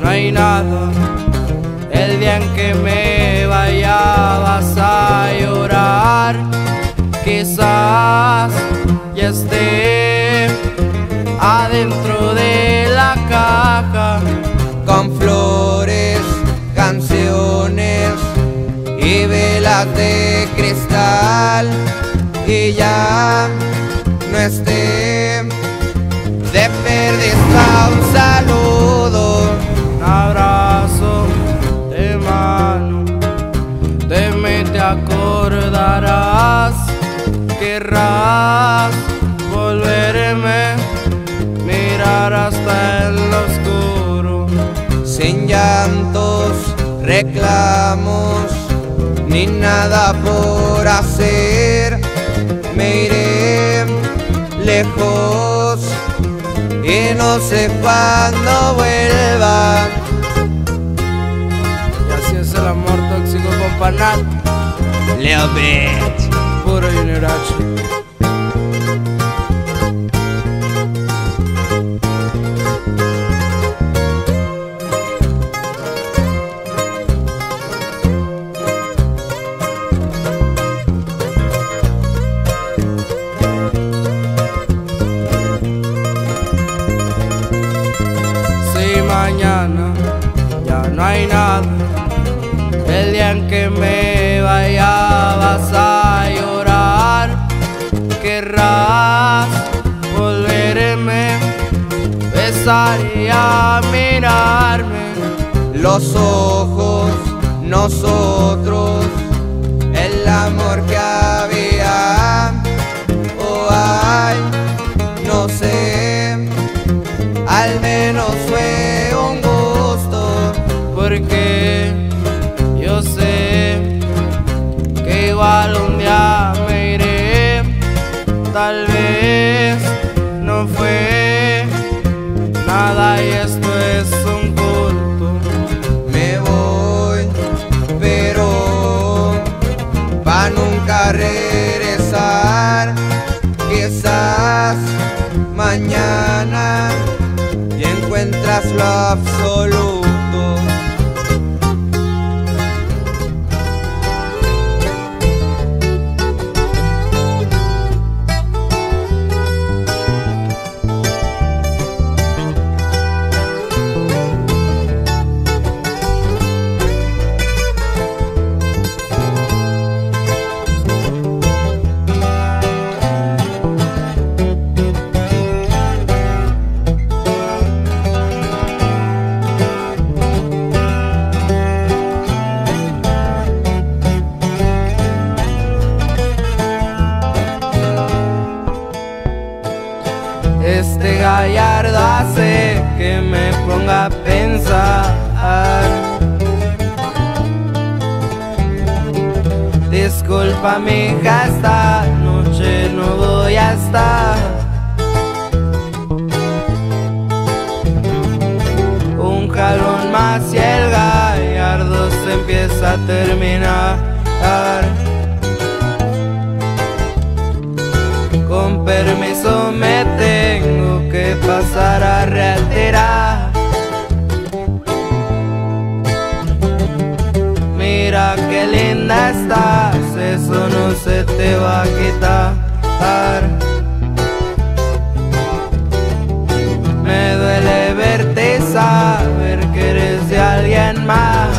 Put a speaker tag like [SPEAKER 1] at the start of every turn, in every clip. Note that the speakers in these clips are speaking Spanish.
[SPEAKER 1] no hay nada. El día en que me vaya vas a llorar. Quizás ya esté adentro de la caja,
[SPEAKER 2] con flores, canciones y velas de cristal, y ya no esté. De perdida un saludo,
[SPEAKER 1] un abrazo de mano, de mí te acordarás. Querrás volverme, mirar hasta en lo oscuro,
[SPEAKER 2] sin llantos, reclamos, ni nada por hacer. Me iré lejos y no sé cuándo vuelva.
[SPEAKER 1] Y así es el amor tóxico con Panal.
[SPEAKER 2] Little bitch.
[SPEAKER 1] Puro Junior H. Si mañana ya no hay nada, el día en que me vaya vas a llorar. Querrás volverme, besar y a mirarme.
[SPEAKER 2] Los ojos, nosotros, el amor que había. Oh, ay, no sé, al menos fue un gusto,
[SPEAKER 1] porque yo sé que igual un día me iré. Tal vez no fue nada y esto es un culto.
[SPEAKER 2] me voy, pero pa' nunca regresar. Quizás mañana y encuentras lo absoluto.
[SPEAKER 1] Este gallardo hace que me ponga a pensar. Disculpa mija, esta noche no voy a estar. Un jalón más y el gallardo se empieza a terminar. Con permiso me tengo que pasar a retirar. Mira qué linda estás, eso no se te va a quitar. Me duele verte y saber que eres de alguien más.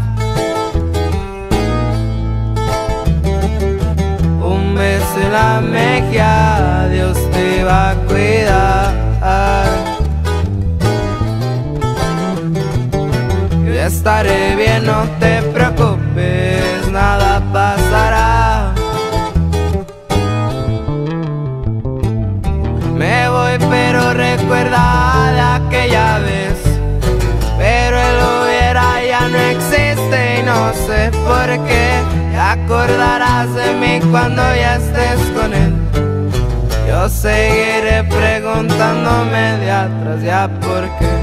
[SPEAKER 1] Un beso en la mejilla, Dios te va a cuidar. Yo estaré bien, no te preocupes, nada pasará. Me voy pero recuerda de aquella vez, pero el hubiera ya no existe y no sé por qué. Te acordarás de mí cuando ya estés con él. Yo seguiré preguntándome de atrás ya por qué.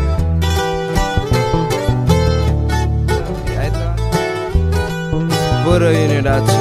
[SPEAKER 1] Puro Junior H.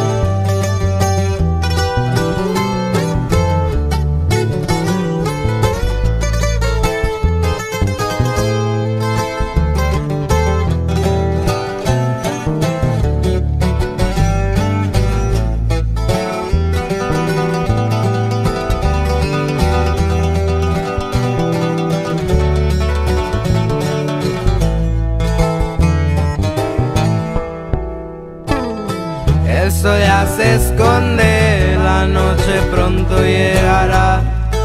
[SPEAKER 1] El sol ya se esconde, la noche pronto llegará.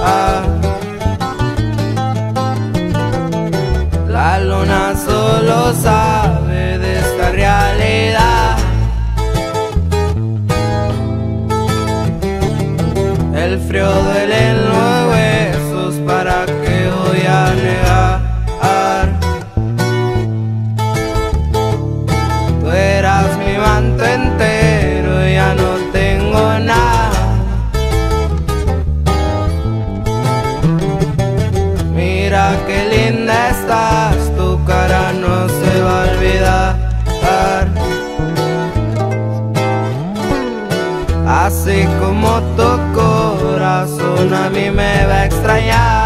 [SPEAKER 1] La luna solo sabe de esta realidad. El frío duele en los huesos, ¿para qué voy a negar? Tú eras mi manto entero, ya no tengo nada. Mira qué linda estás, tu cara no se va a olvidar. Así como tu corazón a mí me va a extrañar.